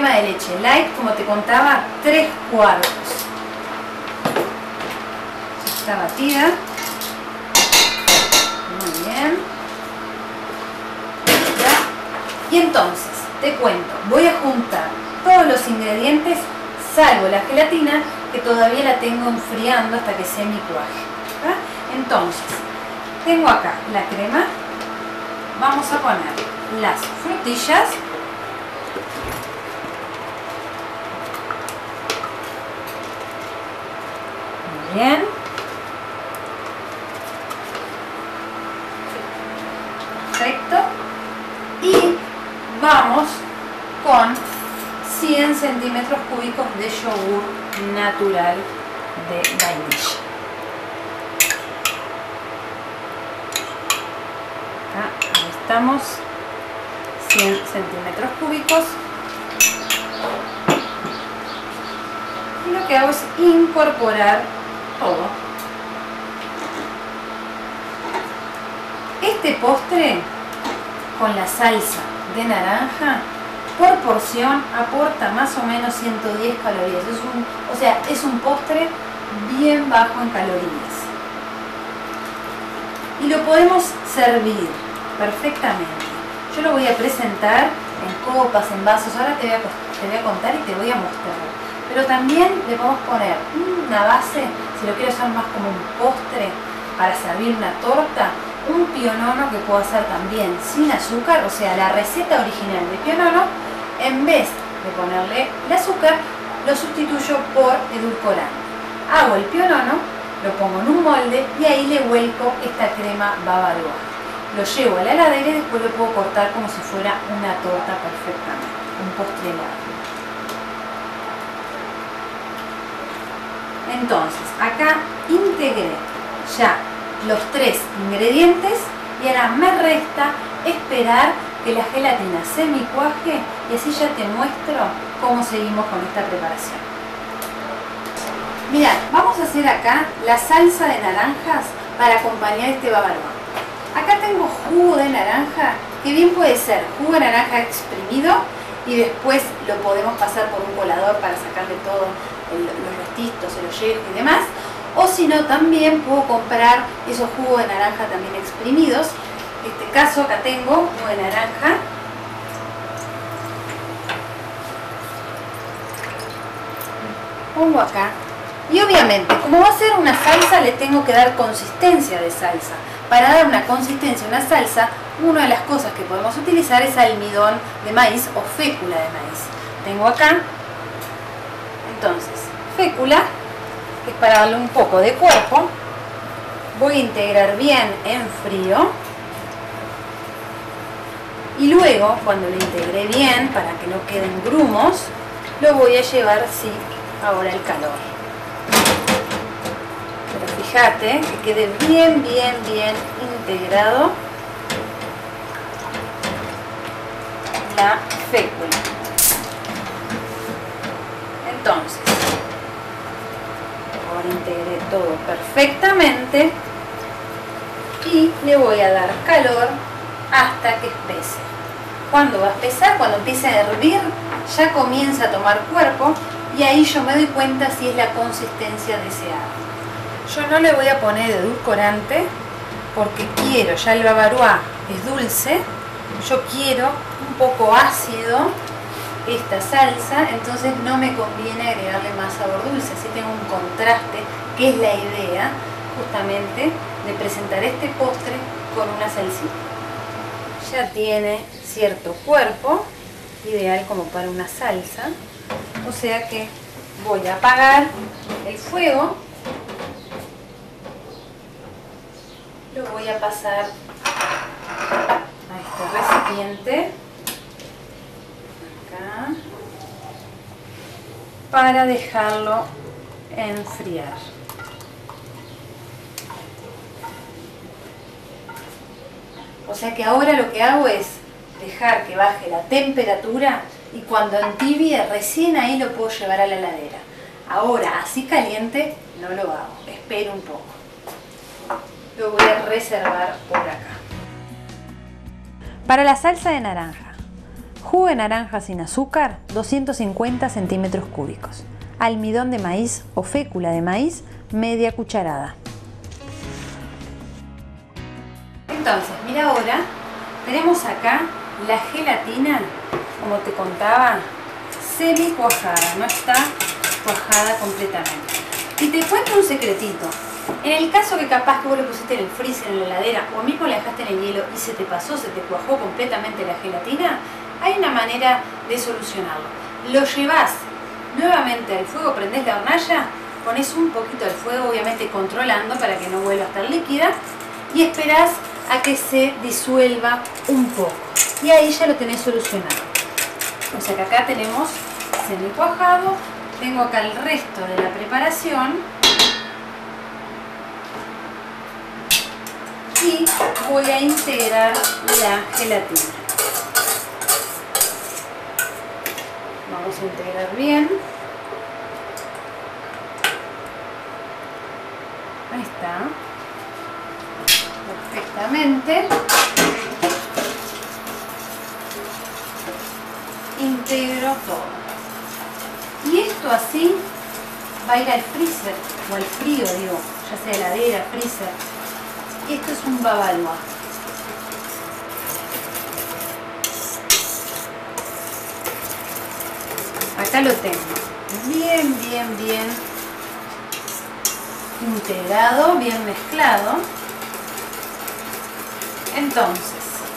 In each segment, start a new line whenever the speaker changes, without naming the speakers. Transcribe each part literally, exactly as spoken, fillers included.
crema de leche light, como te contaba, tres cuartos. Ya está batida. Muy bien. ¿Ya? Y entonces, te cuento, voy a juntar todos los ingredientes, salvo la gelatina, que todavía la tengo enfriando hasta que se mi cuaje. ¿Ah? Entonces, tengo acá la crema. Vamos a poner las frutillas. Muy bien. Perfecto. Y vamos con cien centímetros cúbicos de yogur natural de vainilla. Acá, ahí estamos, cien centímetros cúbicos. Y lo que hago es incorporar todo. Este postre con la salsa de naranja por porción aporta más o menos ciento diez calorías. Es un, o sea, es un postre bien bajo en calorías. Y lo podemos servir perfectamente. Yo lo voy a presentar en copas, en vasos. Ahora te voy a, te voy a contar y te voy a mostrar. Pero también le podemos poner una base, si lo quiero usar más como un postre para servir una torta, un pionono que puedo hacer también sin azúcar, o sea, la receta original de pionono, en vez de ponerle el azúcar, lo sustituyo por edulcorante. Hago el pionono, lo pongo en un molde y ahí le vuelco esta crema bavaroa. Lo llevo a la heladera y después lo puedo cortar como si fuera una torta perfectamente, un postre helado. Entonces, acá integré ya los tres ingredientes y ahora me resta esperar que la gelatina se mi cuaje y así ya te muestro cómo seguimos con esta preparación. Mirad, vamos a hacer acá la salsa de naranjas para acompañar este bavaroa. Acá tengo jugo de naranja, que bien puede ser jugo de naranja exprimido y después lo podemos pasar por un colador para sacarle todo el, los restitos, el ollejo y demás. O si no, también puedo comprar esos jugos de naranja también exprimidos. En este caso acá tengo jugo de naranja. Pongo acá. Y obviamente, como va a ser una salsa, le tengo que dar consistencia de salsa. Para dar una consistencia a una salsa, una de las cosas que podemos utilizar es almidón de maíz o fécula de maíz. Tengo acá, entonces, fécula, que es para darle un poco de cuerpo. Voy a integrar bien en frío. Y luego, cuando lo integré bien, para que no queden grumos, lo voy a llevar, sí, ahora al calor. Pero fíjate que quede bien, bien, bien integrado la fécula. Entonces, ahora integré todo perfectamente y le voy a dar calor hasta que espese. Cuando va a espesar, cuando empiece a hervir, ya comienza a tomar cuerpo y ahí yo me doy cuenta si es la consistencia deseada. Yo no le voy a poner edulcorante porque quiero, ya el bavaroa es dulce, yo quiero un poco ácido esta salsa, entonces no me conviene agregarle más sabor dulce, así tengo un contraste, que es la idea justamente de presentar este postre con una salsita. Ya tiene cierto cuerpo, ideal como para una salsa, o sea que voy a apagar el fuego, lo voy a pasar a este recipiente acá para dejarlo enfriar. O sea que ahora lo que hago es dejar que baje la temperatura y cuando entibie recién ahí lo puedo llevar a la heladera. Ahora así caliente no lo hago, espero un poco. Lo voy a reservar por acá. Para la salsa de naranja jugo de naranja sin azúcar, doscientos cincuenta centímetros cúbicos. Almidón de maíz o fécula de maíz, media cucharada. Entonces, mira ahora, tenemos acá la gelatina, como te contaba, semi cuajada, no está cuajada completamente. Y te cuento un secretito. En el caso que capaz que vos lo pusiste en el freezer, en la heladera, o mismo la dejaste en el hielo y se te pasó, se te cuajó completamente la gelatina, hay una manera de solucionarlo. Lo llevas nuevamente al fuego, prendés la hornalla, pones un poquito al fuego, obviamente controlando para que no vuelva a estar líquida, y esperás a que se disuelva un poco. Y ahí ya lo tenés solucionado. O sea que acá tenemos semi cuajado, tengo acá el resto de la preparación y voy a integrar la gelatina. Vamos a integrar bien. Ahí está. Perfectamente. Integro todo. Y esto así va a ir al freezer o al frío, digo, ya sea heladera, freezer. Esto es un babalua. Acá lo tengo. Bien, bien, bien integrado, bien mezclado. Entonces,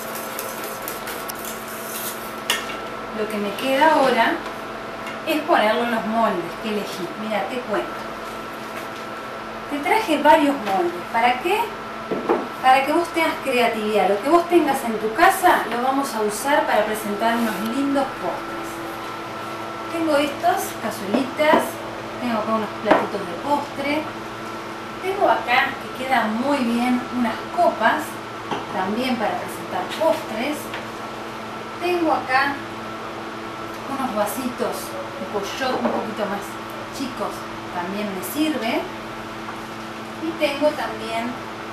lo que me queda ahora es ponerlo en los moldes que elegí. Mira, te cuento. Te traje varios moldes. ¿Para qué? Para que vos tengas creatividad. Lo que vos tengas en tu casa lo vamos a usar para presentar unos lindos postres. Tengo estos, cazuelitas. Tengo acá unos platitos de postre. Tengo acá, que queda muy bien, unas copas, también para presentar postres. Tengo acá unos vasitos tipo shot un poquito más chicos, también me sirve. Y tengo también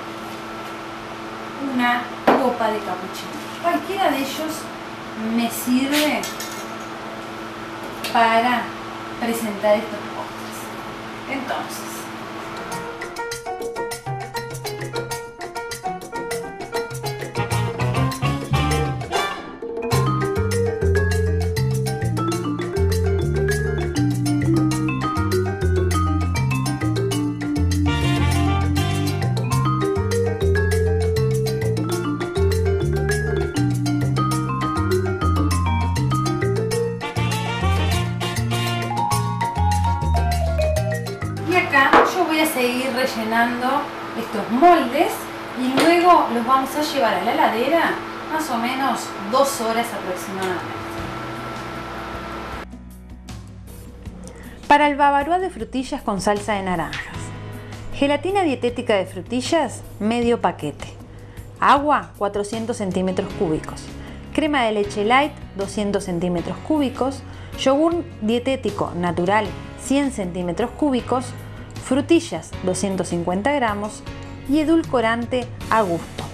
una copa de capuchino. Cualquiera de ellos me sirve para presentar estos postres. Entonces, yo voy a seguir rellenando estos moldes y luego los vamos a llevar a la heladera más o menos dos horas aproximadamente. Para el bavarois de frutillas con salsa de naranjas: gelatina dietética de frutillas, medio paquete, agua cuatrocientos centímetros cúbicos, crema de leche light doscientos centímetros cúbicos, yogur dietético natural cien centímetros cúbicos, frutillas doscientos cincuenta gramos y edulcorante a gusto.